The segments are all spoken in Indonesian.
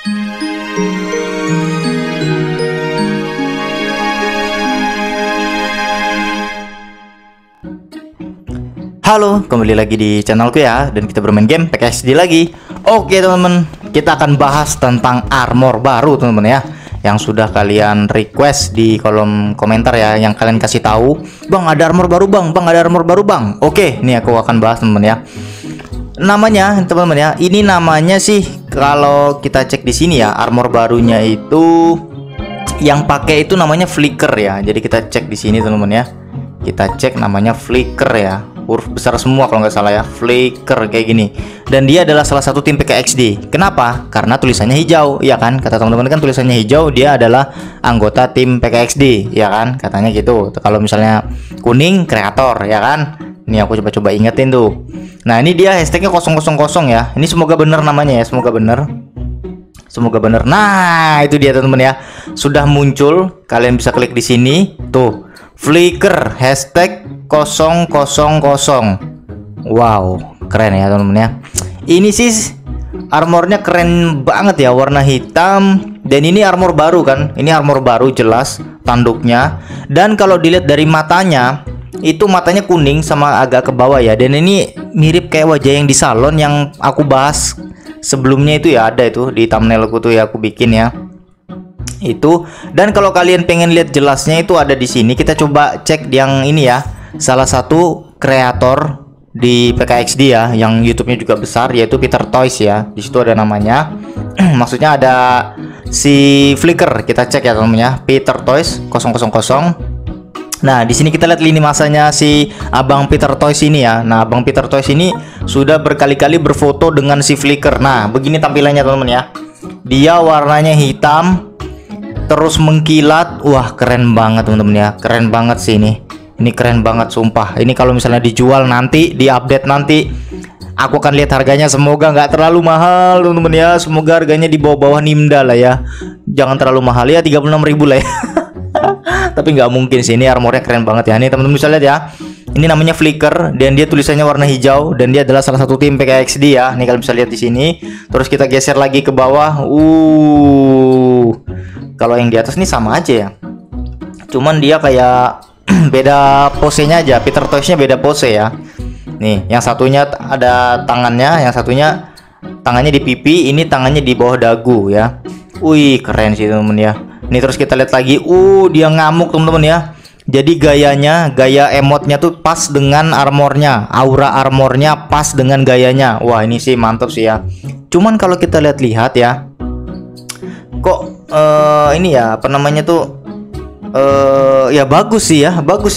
Halo, kembali lagi di channelku ya, dan kita bermain game PKXD lagi. Oke teman-teman, kita akan bahas tentang armor baru teman-teman ya, yang sudah kalian request di kolom komentar ya, yang kalian kasih tahu, bang ada armor baru bang, ada armor baru bang. Oke, ini aku akan bahas teman-teman ya. Namanya teman-teman ya, ini namanya sih kalau kita cek di sini ya, armor barunya itu yang pakai itu namanya Flicker ya. Jadi kita cek di sini teman-teman ya, kita cek namanya Flicker ya, huruf besar semua kalau nggak salah ya, Flicker kayak gini. Dan dia adalah salah satu tim PKXD. Kenapa? Karena tulisannya hijau, ya kan? Kata teman-teman kan tulisannya hijau, dia adalah anggota tim PKXD, ya kan? Katanya gitu. Kalau misalnya kuning, kreator, ya kan? Ini aku coba-coba ingetin tuh. Nah ini dia hashtagnya 000 ya. Ini semoga bener namanya ya, semoga bener. Semoga bener. Nah itu dia teman-teman ya, sudah muncul. Kalian bisa klik di sini tuh, Flicker hashtag 000. Wow, keren ya teman-teman ya. Ini sih armornya keren banget ya, warna hitam. Dan ini armor baru kan, ini armor baru jelas tanduknya. Dan kalau dilihat dari matanya, itu matanya kuning sama agak ke bawah ya. Dan ini mirip kayak wajah yang di salon yang aku bahas sebelumnya itu ya, ada itu di thumbnailku tuh ya, aku bikin ya itu. Dan kalau kalian pengen lihat jelasnya itu ada di sini. Kita coba cek yang ini ya, salah satu kreator di PKXD ya, yang YouTube-nya juga besar, yaitu Peter Toys ya. Di situ ada namanya. Maksudnya ada si Flicker. Kita cek ya teman-teman ya, Peter Toys 000. Nah, di sini kita lihat lini masanya si Abang Peter Toys ini ya. Nah, Abang Peter Toys ini sudah berkali-kali berfoto dengan si Flicker. Nah, begini tampilannya teman-teman ya. Dia warnanya hitam, terus mengkilat. Wah, keren banget teman-teman ya. Keren banget sih ini. Ini keren banget sumpah. Ini kalau misalnya dijual nanti, di-update nanti, aku akan lihat harganya. Semoga nggak terlalu mahal teman-teman ya. Semoga harganya di bawah-bawah Nimda lah ya. Jangan terlalu mahal ya, 36.000 lah ya. Tapi nggak mungkin sih, ini armornya keren banget ya. Ini teman-teman bisa lihat ya, ini namanya Flicker dan dia tulisannya warna hijau, dan dia adalah salah satu tim PKXD ya. Nih kalian bisa lihat di sini. Terus kita geser lagi ke bawah. Kalau yang di atas nih sama aja ya, cuman dia kayak beda posenya aja. Peter Toys-nya beda pose ya. Nih, yang satunya ada tangannya, yang satunya tangannya di pipi, ini tangannya di bawah dagu ya. Wih, keren sih teman-teman ya. Ini terus kita lihat lagi. Dia ngamuk teman-teman ya. Jadi gaya emotnya tuh pas dengan armornya, aura armornya pas dengan gayanya. Wah, ini sih mantap sih ya. Cuman kalau kita lihat ya, kok ini ya, apa namanya tuh, ya bagus sih ya, bagus.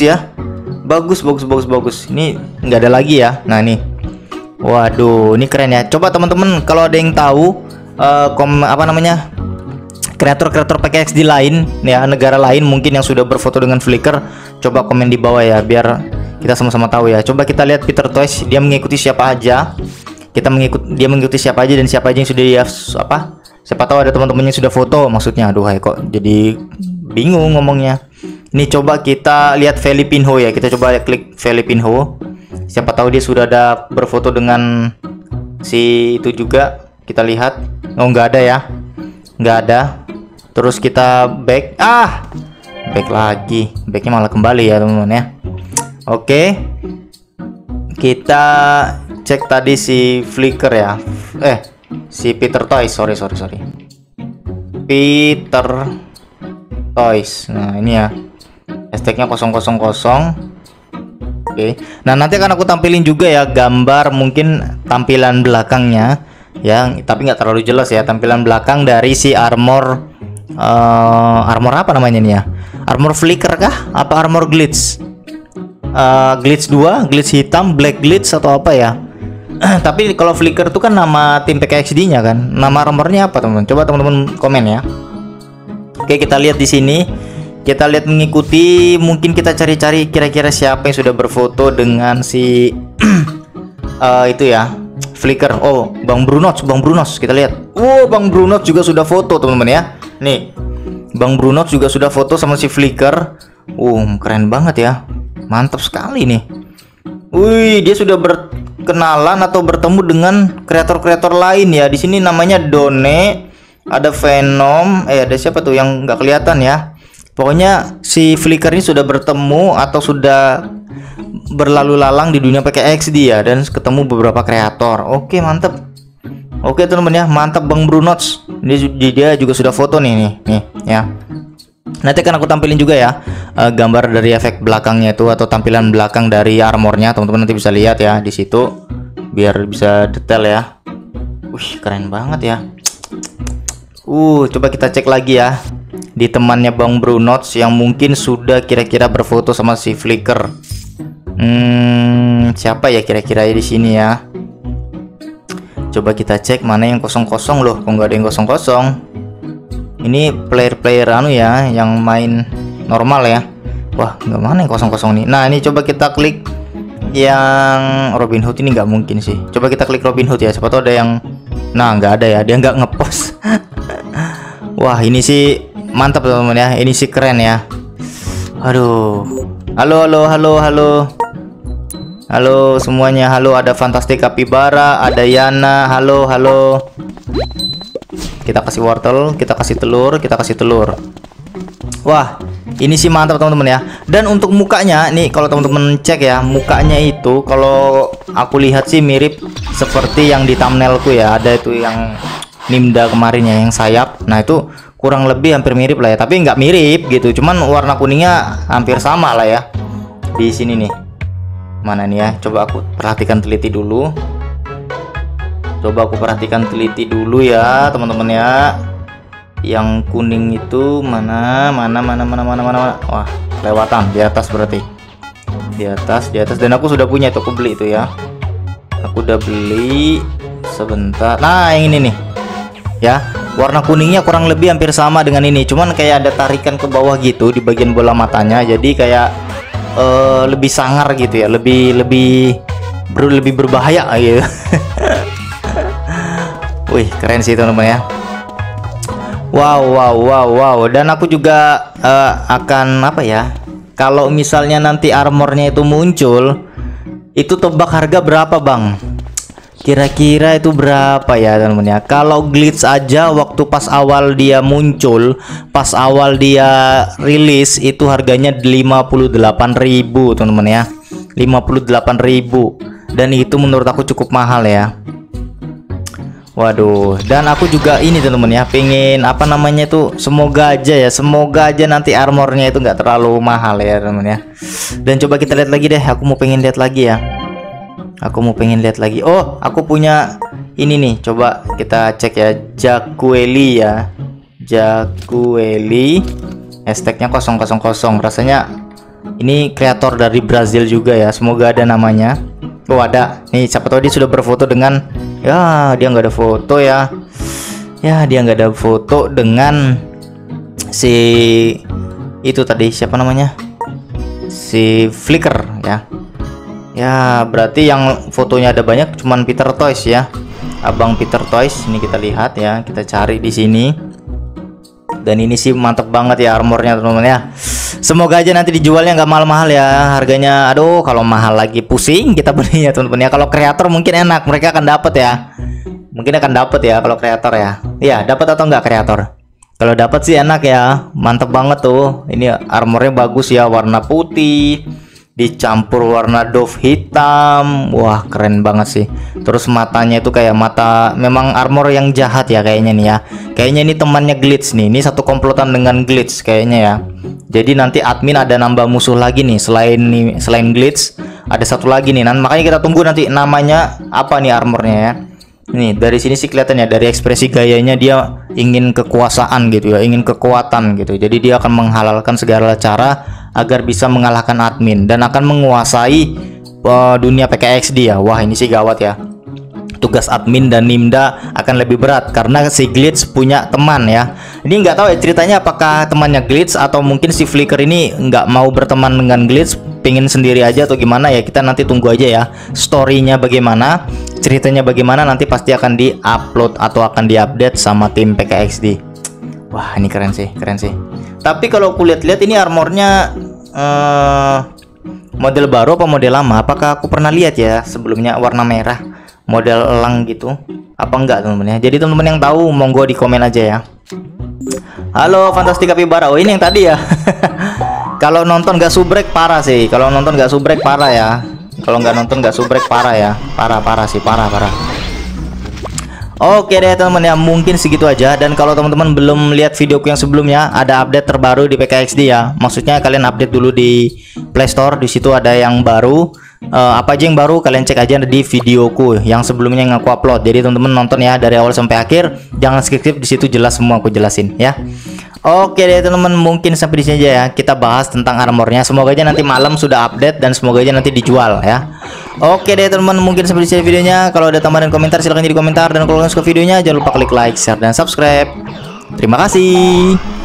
Ini nggak ada lagi ya. Nah nih, waduh, ini keren ya. Coba teman-teman kalau ada yang tahu apa namanya, kreator-kreator PKXD lain ya, negara lain mungkin yang sudah berfoto dengan Flicker, coba komen di bawah ya, biar kita sama-sama tahu ya. Coba kita lihat Peter Toys, dia mengikuti siapa aja. Dia mengikuti siapa aja, dan siapa aja yang sudah dia apa? Siapa tahu ada teman-temannya sudah foto maksudnya. Aduh, kok jadi bingung ngomongnya. Ini coba kita lihat Filipinho ya. Kita coba klik Filipinho. Siapa tahu dia sudah ada berfoto dengan si itu juga. Kita lihat. Oh, nggak ada ya. Nggak ada. Terus kita back. Back lagi. Backnya malah kembali ya teman-teman ya. Oke. Kita cek tadi si Flicker ya. Si Peter Toys. Sorry. Peter Toys. Nah ini ya, hashtagnya 000. Oke. Nah nanti akan aku tampilin juga ya gambar, mungkin tampilan belakangnya ya, tapi nggak terlalu jelas ya, tampilan belakang dari si armor apa namanya nih ya, armor Flicker kah apa armor glitch, glitch 2, glitch hitam, black glitch atau apa ya. Tapi kalau Flicker itu kan nama tim PKXD nya kan, nama armornya apa teman-teman? Coba teman-teman komen ya. Oke, kita lihat di sini. Kita lihat mengikuti, mungkin kita cari-cari kira-kira siapa yang sudah berfoto dengan si itu ya, Flicker. Oh, Bang Brunos. Kita lihat. Bang Brunos juga sudah foto teman-teman ya. Nih, Bang Brunos juga sudah foto sama si Flicker. Keren banget ya. Mantap sekali nih. Wih, dia sudah berkenalan atau bertemu dengan kreator-kreator lain ya. Di sini namanya Done, ada Venom, ada siapa tuh yang nggak kelihatan ya. Pokoknya si Flicker ini sudah bertemu atau sudah berlalu lalang di dunia PKXD ya, dan ketemu beberapa kreator. Oke, mantep. Oke teman-teman ya, mantap Bang Brunots. Dia juga sudah foto nih ya. Nanti akan aku tampilin juga ya gambar dari efek belakangnya itu atau tampilan belakang dari armornya. Teman-teman nanti bisa lihat ya di situ biar bisa detail ya. Wih, keren banget ya. Coba kita cek lagi ya di temannya Bang Brunots yang mungkin sudah kira-kira berfoto sama si Flicker. Siapa ya kira-kira di sini ya? Coba kita cek mana yang kosong-kosong loh. Kok nggak ada yang kosong-kosong? Ini player-player anu ya, yang main normal ya. Wah, nggak mana yang kosong-kosong nih. Nah, ini coba kita klik yang Robin Hood. Ini nggak mungkin sih. Coba kita klik Robin Hood ya. Siapa tahu ada yang. Nah, nggak ada ya. Dia nggak ngepost. Wah, ini sih mantap teman-teman ya. Ini sih keren ya. Aduh. Halo semuanya, halo, ada Fantastic Capybara, ada Yana, halo. Kita kasih wortel, kita kasih telur. Wah, ini sih mantap teman-teman ya. Dan untuk mukanya nih, kalau teman-teman cek ya, mukanya itu kalau aku lihat sih mirip seperti yang di thumbnailku ya. Ada itu yang Nimda kemarin ya, yang sayap. Nah, itu kurang lebih hampir mirip lah ya, tapi nggak mirip gitu. Cuman warna kuningnya hampir sama lah ya. Di sini nih. Mana nih ya, coba aku perhatikan teliti dulu ya teman-teman ya. Yang kuning itu mana. Wah, kelewatan di atas berarti. Di atas dan aku sudah punya itu, aku beli itu ya. Aku udah beli sebentar. Nah, yang ini nih ya, warna kuningnya kurang lebih hampir sama dengan ini, cuman kayak ada tarikan ke bawah gitu di bagian bola matanya, jadi kayak lebih sangar gitu ya, lebih berbahaya gitu. Wih, keren sih teman-teman ya. Wow. Dan aku juga akan apa ya, kalau misalnya nanti armornya itu muncul, itu tebak harga berapa Bang? Kira-kira itu berapa ya teman-teman ya? Kalau glitch aja waktu pas awal dia muncul, pas awal dia rilis itu harganya 58.000 teman-teman ya. 58.000. Dan itu menurut aku cukup mahal ya. Waduh, dan aku juga ini teman-teman ya, pengen apa namanya tuh, semoga aja nanti armornya itu nggak terlalu mahal ya teman-teman ya. Dan coba kita lihat lagi deh, aku mau pengen lihat lagi ya. Oh, aku punya ini nih. Coba kita cek ya, Jacueli ya. Jacueli. Hashtagnya 000. Rasanya ini kreator dari Brazil juga ya. Semoga ada namanya. Oh, ada. Nih, siapa tahu dia sudah berfoto dengan. Ya, dia nggak ada foto ya. Dia nggak ada foto dengan si itu tadi, siapa namanya? Si Flicker ya. Ya, berarti yang fotonya ada banyak cuman Peter Toys ya. Abang Peter Toys. Ini kita lihat ya, kita cari di sini. Dan ini sih mantep banget ya armornya teman-teman ya. Semoga aja nanti dijualnya nggak mahal-mahal ya. Harganya aduh, kalau mahal lagi pusing kita beli ya teman-teman ya. Kalau kreator mungkin enak, mereka akan dapat ya. Kalau kreator ya. Iya, dapat atau enggak kreator? Kalau dapat sih enak ya. Mantep banget tuh. Ini armornya bagus ya, warna putih dicampur warna dove hitam. Wah, keren banget sih. Terus matanya itu kayak mata, memang armor yang jahat ya kayaknya nih ya. Kayaknya ini temannya glitch nih. Ini satu komplotan dengan glitch kayaknya ya. Jadi nanti admin ada nambah musuh lagi nih, selain glitch ada satu lagi nih. Makanya kita tunggu nanti namanya apa nih armornya ya. Nih, dari sini sih kelihatan ya, dari ekspresi gayanya dia ingin kekuasaan gitu ya, ingin kekuatan gitu. Jadi dia akan menghalalkan segala cara agar bisa mengalahkan admin dan akan menguasai dunia PKXD ya. Wah, ini sih gawat ya. Tugas admin dan Nimda akan lebih berat karena si glitch punya teman ya. Ini nggak tahu ya ceritanya, apakah temannya glitch atau mungkin si Flicker ini nggak mau berteman dengan glitch, pengen sendiri aja atau gimana ya. Kita nanti tunggu aja ya, storynya bagaimana, ceritanya bagaimana, nanti pasti akan di-upload atau akan di-update sama tim PKXD. Wah, ini keren sih. Tapi kalau aku lihat-lihat ini armornya model baru apa model lama? Apakah aku pernah lihat ya sebelumnya warna merah? model elang gitu apa enggak teman-teman ya. Jadi teman-teman yang tahu monggo di komen aja ya. Halo Fantastic Capybara. Oh ini yang tadi ya. Kalau nonton gak subrek parah sih. Kalau nonton gak subrek parah ya. Kalau nggak nonton gak subrek parah ya. Parah sih, parah. Oke deh teman-teman ya, mungkin segitu aja. Dan kalau teman-teman belum lihat videoku yang sebelumnya, ada update terbaru di PKXD ya. Maksudnya kalian update dulu di Play Store, di situ ada yang baru. Apa aja yang baru kalian cek aja di videoku yang sebelumnya yang aku upload. Jadi teman-teman nonton ya dari awal sampai akhir, jangan skip, di situ jelas semua aku jelasin ya. Oke deh teman-teman, mungkin sampai di sini aja ya. Kita bahas tentang armornya. Semoga aja nanti malam sudah update dan semoga aja nanti dijual ya. Oke deh teman-teman, mungkin sampai di sini videonya. Kalau ada tambahan dan komentar silahkan jadi komentar, dan kalau kalian suka videonya jangan lupa klik like, share dan subscribe. Terima kasih.